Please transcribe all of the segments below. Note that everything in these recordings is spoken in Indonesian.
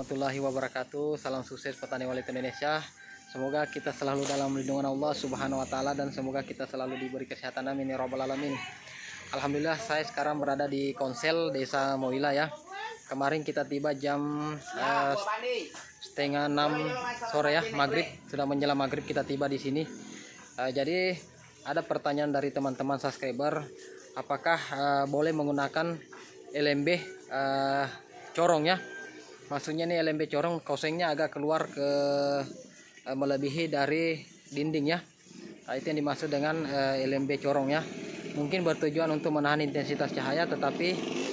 warahmatullahi wabarakatuh. Salam sukses petani walet Indonesia. Semoga kita selalu dalam lindungan Allah Subhanahu wa taala dan semoga kita selalu diberi kesehatan, amin ya rabbal alamin. Alhamdulillah, saya sekarang berada di Konsel Desa Moila ya. Kemarin kita tiba jam setengah 6 sore ya, maghrib, sudah menjelang maghrib kita tiba di sini. Jadi ada pertanyaan dari teman-teman subscriber, apakah boleh menggunakan LMB corong ya? Maksudnya nih LMB corong kosengnya agak keluar ke melebihi dari dinding ya. Nah, itu yang dimaksud dengan LMB corong ya. Mungkin bertujuan untuk menahan intensitas cahaya, tetapi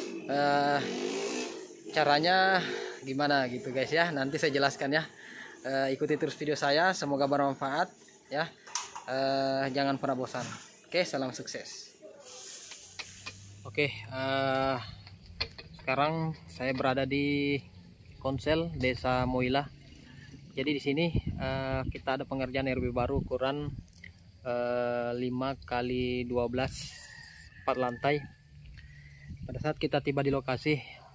caranya gimana gitu guys ya. Nanti saya jelaskan ya. Ikuti terus video saya, semoga bermanfaat ya. Jangan pernah bosan. Oke, salam sukses. Oke, sekarang saya berada di Konsel Desa Moila. Jadi di sini kita ada pengerjaan RW baru ukuran 5x12 4 lantai. Pada saat kita tiba di lokasi,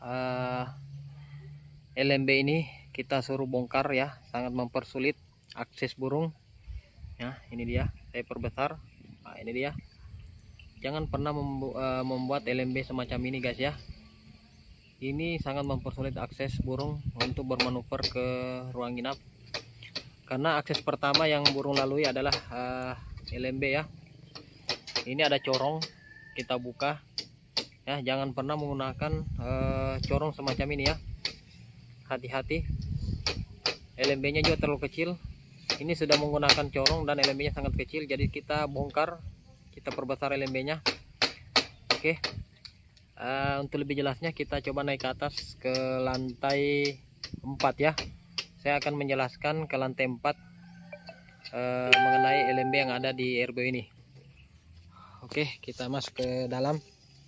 LMB ini kita suruh bongkar ya, sangat mempersulit akses burung ya. Ini dia, saya perbesar. Nah, ini dia. Jangan pernah membuat LMB semacam ini guys ya. Ini sangat mempersulit akses burung untuk bermanuver ke ruang inap, karena akses pertama yang burung lalui adalah LMB ya. Ini ada corong, kita buka ya. Jangan pernah menggunakan corong semacam ini ya, hati-hati. LMB nya juga terlalu kecil. Ini sudah menggunakan corong dan LMB nya sangat kecil, jadi kita bongkar, kita perbesar LMB nya. Oke. Untuk lebih jelasnya kita coba naik ke atas ke lantai 4 ya. Saya akan menjelaskan ke lantai 4 mengenai LMB yang ada di RW ini. Oke, kita masuk ke dalam.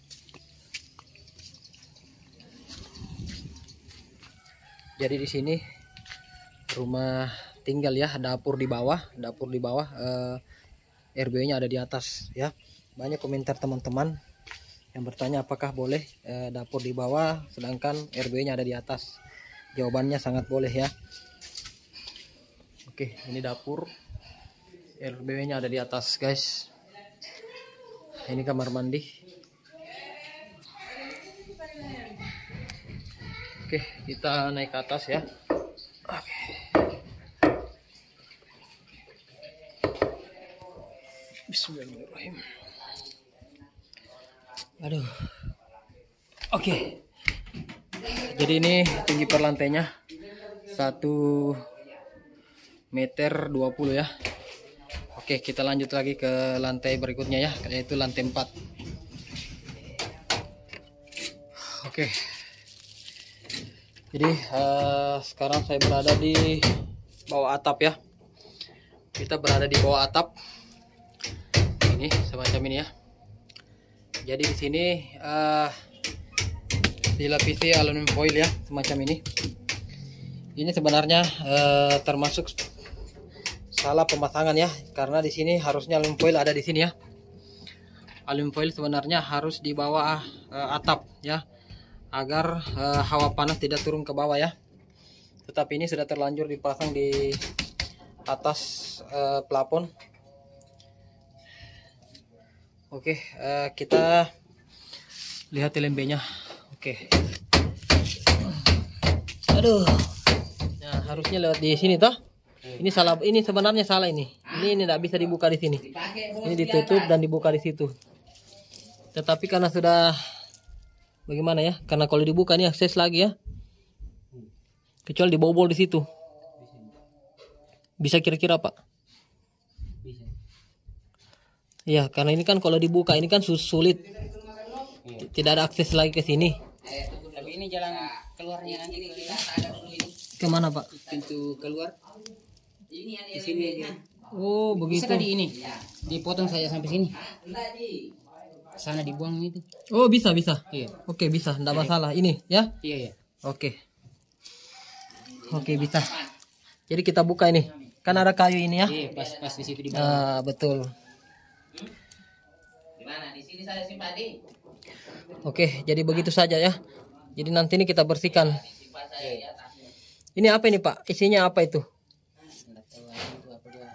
Jadi di sini rumah tinggal ya, dapur di bawah, RW-nya ada di atas ya. Banyak komentar teman-teman yang bertanya apakah boleh dapur di bawah sedangkan RW-nya ada di atas. Jawabannya sangat boleh ya. Oke, ini dapur, RW-nya ada di atas guys. Ini kamar mandi. Oke, kita naik ke atas ya. Oke. Bismillahirrahmanirrahim. Aduh. Oke. Jadi ini tinggi per lantainya 1,20 meter ya. Oke, kita lanjut lagi ke lantai berikutnya ya, yaitu lantai 4. Oke. Jadi sekarang saya berada di bawah atap ya. Kita berada di bawah atap. Ini semacam ini ya. Jadi di sini dilapisi aluminium foil ya, semacam ini. Ini sebenarnya termasuk salah pemasangan ya, karena di sini harusnya aluminium foil ada di sini ya. Aluminium foil sebenarnya harus di bawah atap ya, agar hawa panas tidak turun ke bawah ya. Tetapi ini sudah terlanjur dipasang di atas plafon. Oke, kita lihat LMB-nya. Oke. Aduh. Nah, harusnya lewat di sini toh. Ini salah, ini sebenarnya salah ini. Ini tidak bisa dibuka di sini. Ini ditutup dan dibuka di situ. Tetapi karena sudah bagaimana ya? Karena kalau dibuka ini akses lagi ya. Kecuali dibobol di situ. Bisa kira-kira, Pak? Ya, karena ini kan kalau dibuka ini kan sulit. Tidak ada akses lagi ke sini. Tapi ini jalan keluarnya nanti kita ada dulu ini. Kemana Pak? Pintu keluar. Ini di sini. Oh, begitu. Bisa di ini. Dipotong saja sampai sini. Sana dibuang itu. Oh, bisa. Iya. Oke, bisa. Tidak masalah. Ini ya. Iya. Oke, bisa. Jadi kita buka ini. Kan ada kayu ini ya. Iya, pas di situ di bawah. Betul. Gimana? Di sini saya simpati. Oke, jadi begitu saja ya. Jadi nanti ini kita bersihkan. Ini apa ini Pak? Isinya apa itu? Nggak tahu itu apa dia.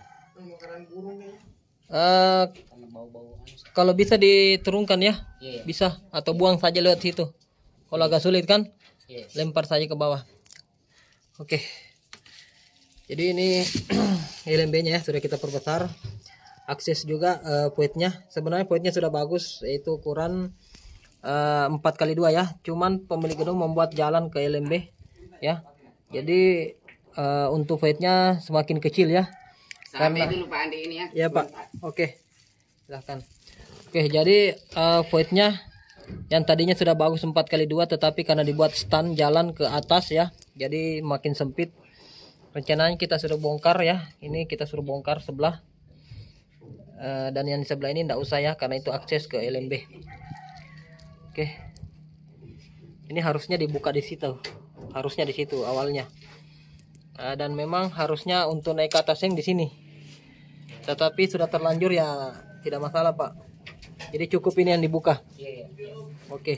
Eh, Karena bau-bau anu. kalau bisa diturunkan ya, Iya. bisa atau buang saja lewat situ. Kalau agak sulit kan, Iya. lempar saja ke bawah. Oke. Jadi ini LMB-nya ya sudah kita perbesar. Akses juga voidnya. Sebenarnya voidnya sudah bagus, yaitu ukuran 4x2 ya. Cuman pemilik gedung membuat jalan ke LMB ya. Jadi untuk voidnya semakin kecil ya. Sampai Karena dulu Pak Andi ini ya. ya Pak. Oke. Silahkan. Oke, jadi voidnya yang tadinya sudah bagus 4x2, tetapi karena dibuat stand jalan ke atas ya, jadi makin sempit. Rencananya kita suruh bongkar ya. Ini kita suruh bongkar sebelah. Dan yang di sebelah ini tidak usah ya, karena itu akses ke LMB. Oke. Ini harusnya dibuka di situ. Harusnya di situ awalnya. Dan memang harusnya untuk naik ke atas yang di sini. Tetapi sudah terlanjur ya, tidak masalah Pak. Jadi cukup ini yang dibuka. Iya. Oke.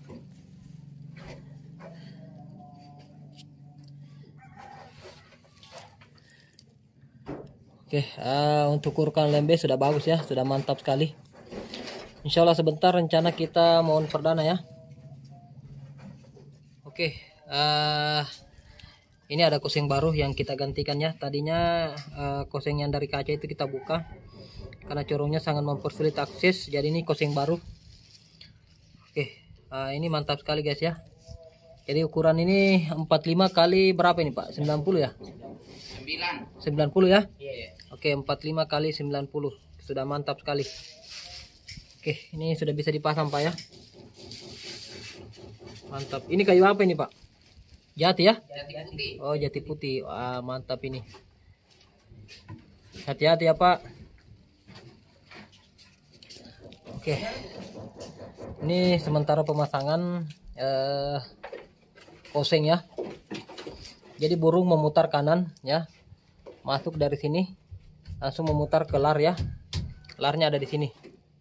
Oke, untuk ukuran LMB sudah bagus ya, sudah mantap sekali. Insya Allah sebentar rencana kita mohon perdana ya. Oke, ini ada koseng baru yang kita gantikan ya. Tadinya koseng yang dari kaca itu kita buka karena corongnya sangat mempersulit akses. Jadi ini koseng baru. Oke, ini mantap sekali guys ya. Jadi ukuran ini 45 kali berapa ini Pak? 90 ya? 90 ya? Iya. Oke, 45 kali 90. Sudah mantap sekali. Oke, ini sudah bisa dipasang Pak ya. Mantap. Ini kayu apa ini Pak? Jati ya? Jati putih. Oh, jati putih. Wah, mantap ini. Hati-hati ya Pak. Oke. Ini sementara pemasangan koseng ya. Jadi burung memutar kanan ya. Masuk dari sini langsung memutar ke lar ya. Larnya ada di sini.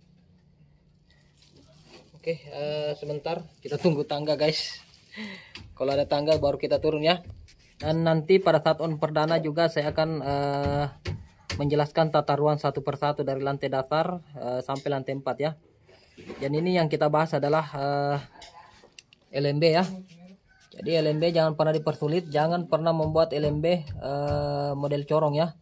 Oke, sebentar kita tunggu tangga guys. Kalau ada tangga baru kita turun ya. Dan nanti pada saat on perdana juga saya akan menjelaskan tata ruang satu persatu dari lantai dasar sampai lantai 4 ya. Dan ini yang kita bahas adalah LMB ya. Jadi LMB jangan pernah dipersulit, jangan pernah membuat LMB model corong ya.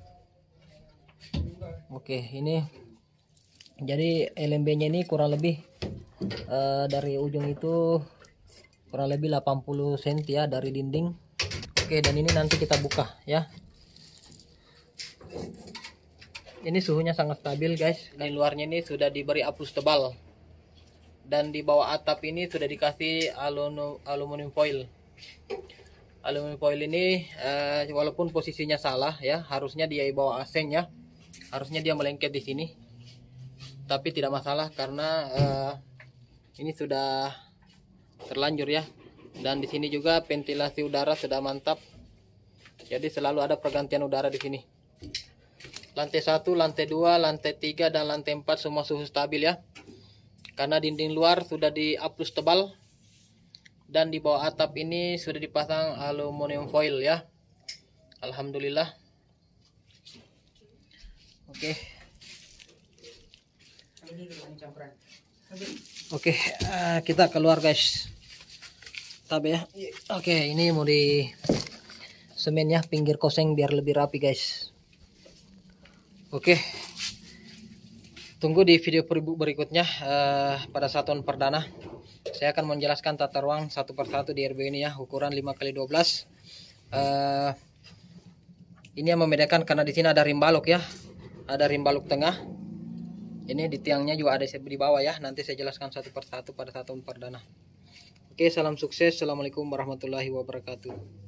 Oke, ini jadi LMB-nya ini kurang lebih dari ujung itu kurang lebih 80 cm ya dari dinding. Oke, dan ini nanti kita buka ya. Ini suhunya sangat stabil guys. Di luarnya ini sudah diberi aplus tebal. Dan di bawah atap ini sudah dikasih aluminium foil. Aluminium foil ini walaupun posisinya salah ya, harusnya dia di bawah aseng ya. Harusnya dia melengket di sini. Tapi tidak masalah karena ini sudah terlanjur ya. Dan di sini juga ventilasi udara sudah mantap. Jadi selalu ada pergantian udara di sini. Lantai 1, lantai 2, lantai 3 dan lantai 4 semua suhu stabil ya. Karena dinding luar sudah di aplus tebal dan di bawah atap ini sudah dipasang aluminium foil ya. Alhamdulillah. Oke. Oke, kita keluar guys. Tab ya. Oke, ini mau di semen ya pinggir koseng biar lebih rapi guys. Oke. Tunggu di video berikutnya pada satuan perdana. Saya akan menjelaskan tata ruang satu persatu di RB ini ya, ukuran 5x12. Ini yang membedakan karena di sini ada rim balok ya. Ada rim balok tengah. Ini di tiangnya juga ada di bawah ya. Nanti saya jelaskan satu persatu pada satuan perdana. Oke, salam sukses. Assalamualaikum warahmatullahi wabarakatuh.